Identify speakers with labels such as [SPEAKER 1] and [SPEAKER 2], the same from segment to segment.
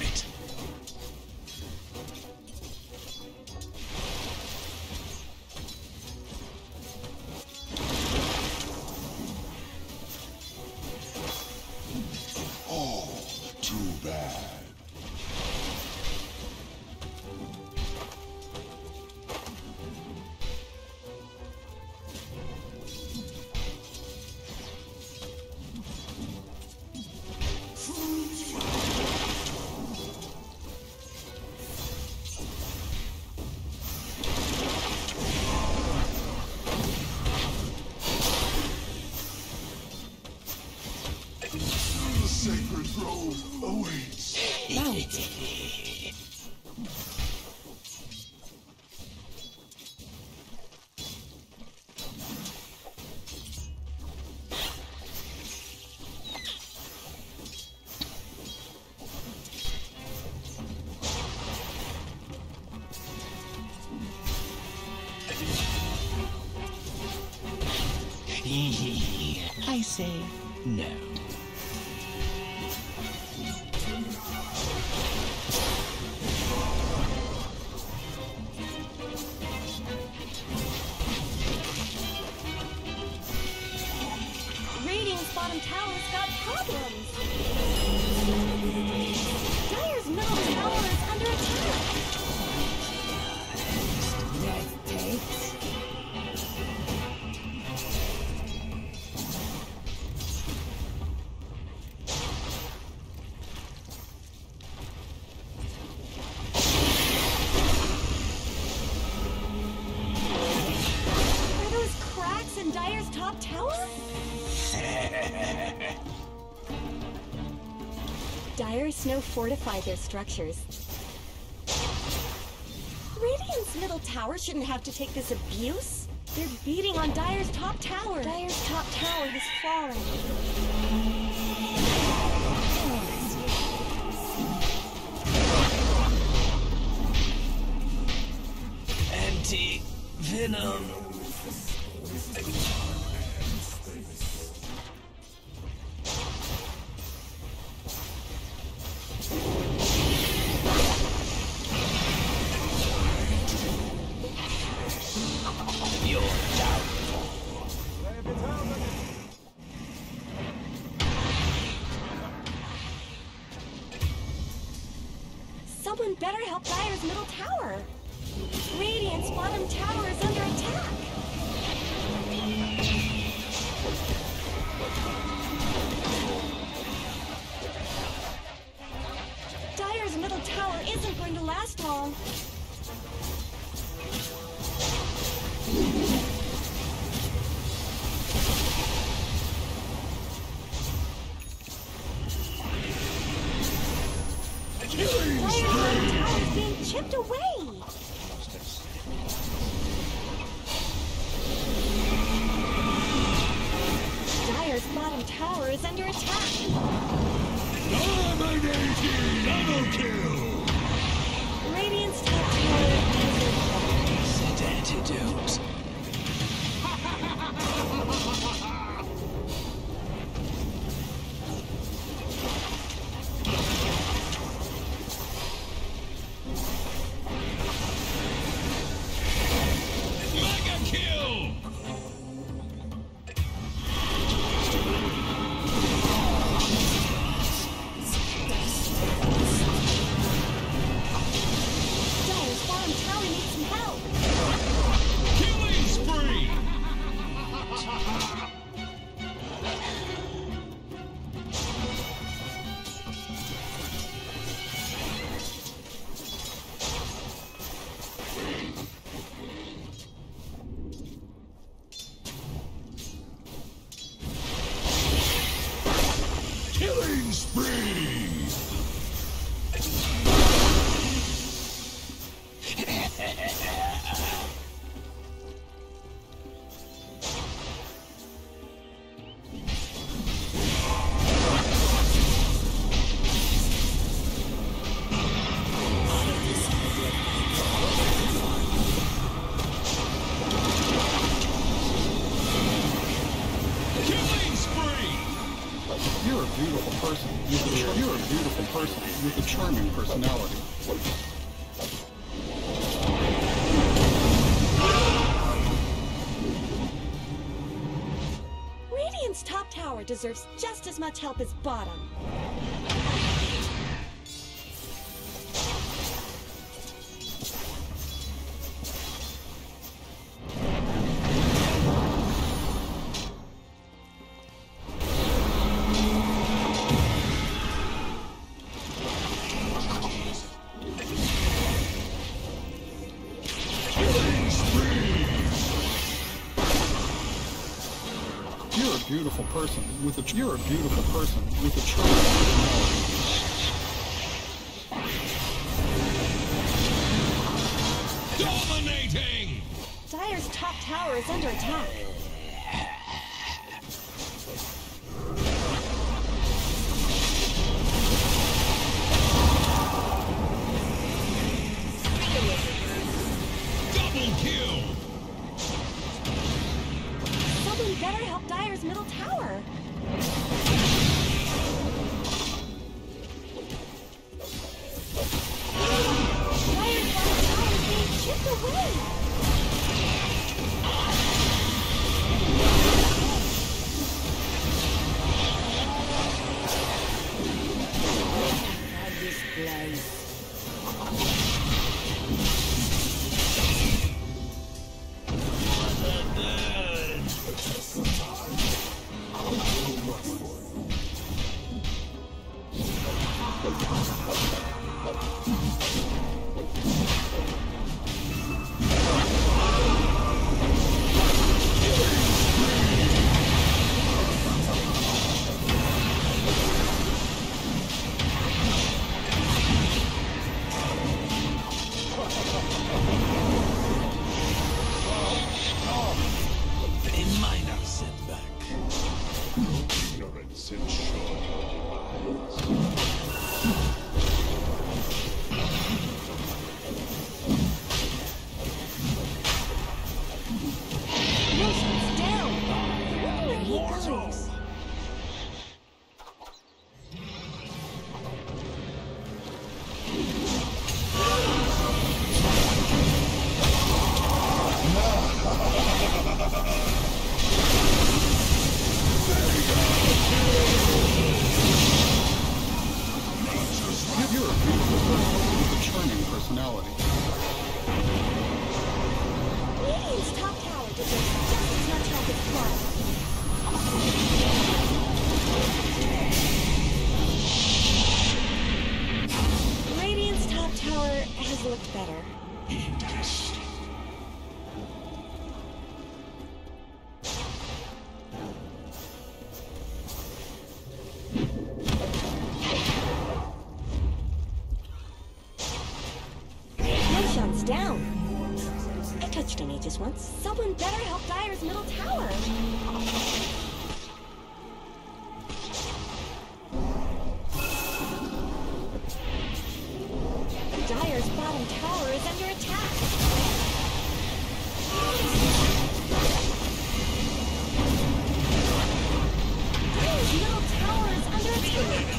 [SPEAKER 1] it.
[SPEAKER 2] Oh, too bad. The sacred grove awaits.
[SPEAKER 1] I say no.
[SPEAKER 3] Radiant's bottom tower's got problems. Dire's middle tower is under attack. Are those cracks in Dire's top tower? Dire Snow fortified their structures. Radiant's middle tower shouldn't have to take this abuse. They're beating on Dire's top tower. Dire's top tower has fallen.
[SPEAKER 1] Anti-venom. Your downfall.
[SPEAKER 3] Someone better help Dire's middle tower. Radiant's bottom tower is under attack. Dire's middle tower isn't going to last long. Dire's bottom tower is being chipped away. Dire's bottom tower is under attack.
[SPEAKER 2] Dominating! Double kill!
[SPEAKER 3] Radiant's top tower is
[SPEAKER 1] Said antidote.
[SPEAKER 2] Mega kill!
[SPEAKER 3] Dire's bottom tower needs some help.
[SPEAKER 2] Killing spree! Killing spree! Killing spree!
[SPEAKER 4] You're a beautiful beautiful person. You're a beautiful person with a charming personality.
[SPEAKER 3] Radiant's top tower deserves just as much help as bottom.
[SPEAKER 4] You're a beautiful person with a charming personality.
[SPEAKER 2] Dominating!
[SPEAKER 3] Dire's top tower is under attack.
[SPEAKER 2] Double kill!
[SPEAKER 3] Someone better help Dire's middle tower. Dire's bottom tower is being chipped away. This place. Down. I touched on Aegis once. Someone better help Dire's middle tower. Dire's bottom tower is under attack. Dire's middle tower is under attack.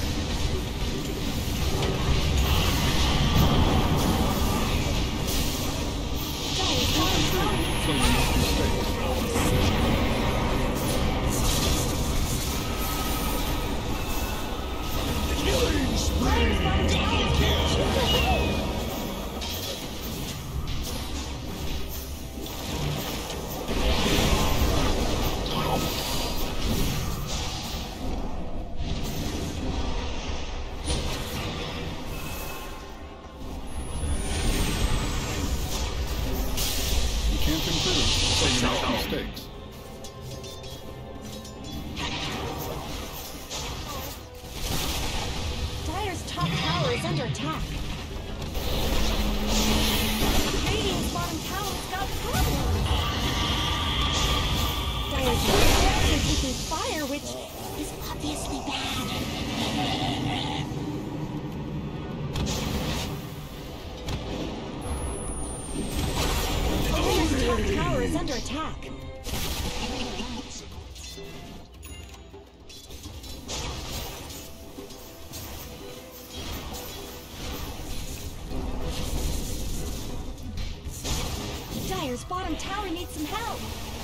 [SPEAKER 4] Mistakes.
[SPEAKER 3] Dire's top tower is under attack. Radiant's bottom tower's got problems. Dire's tower is taking fire, which is obviously bad. Dire's top tower is under attack. Dire's bottom tower needs some help.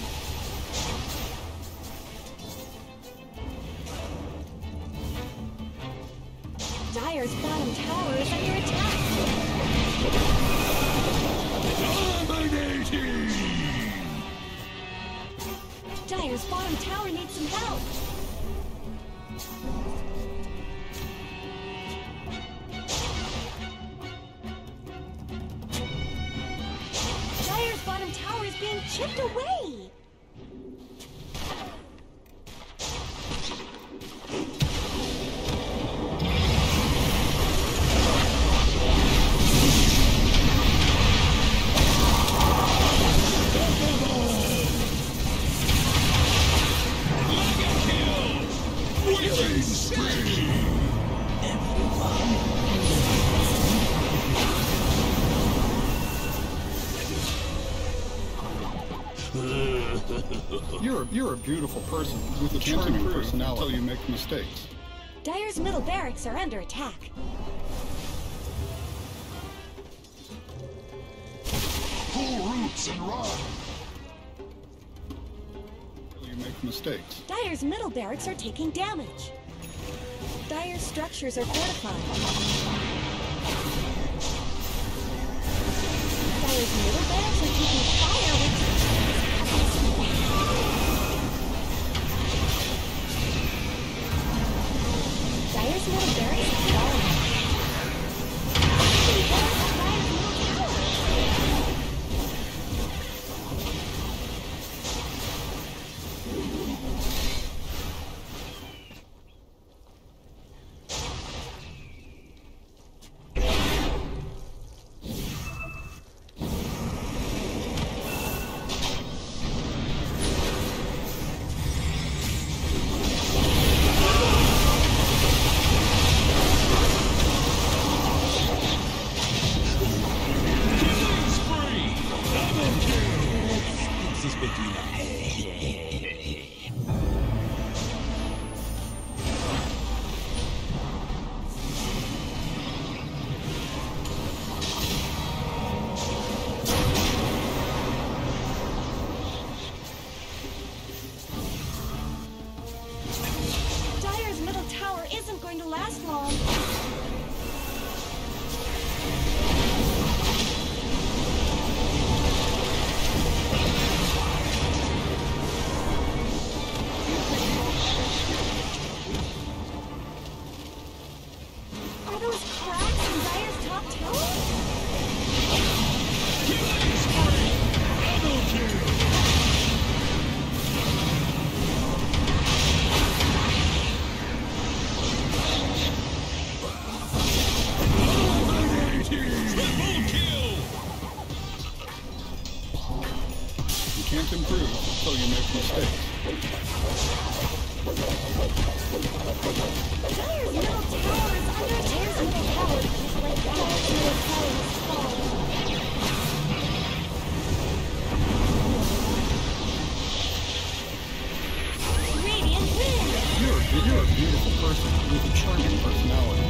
[SPEAKER 3] Dire's bottom tower is under attack.
[SPEAKER 2] Dominating!
[SPEAKER 3] Dire's bottom tower needs some help. Dire's bottom tower is being chipped away.
[SPEAKER 4] You're a beautiful person with a charming personality until you make mistakes.
[SPEAKER 3] Dire's middle barracks are under attack.
[SPEAKER 2] Pull roots and run!
[SPEAKER 4] Until you make mistakes.
[SPEAKER 3] Dire's middle barracks are taking damage. Dire's structures are fortified. Dire's middle barracks are taking fire, which Dire's middle barracks are falling.
[SPEAKER 4] can't improve until you make mistakes.
[SPEAKER 3] Dire's middle tower is under attack. Dire's middle tower is falling. Radiant win!
[SPEAKER 4] You're a beautiful person with a charming personality.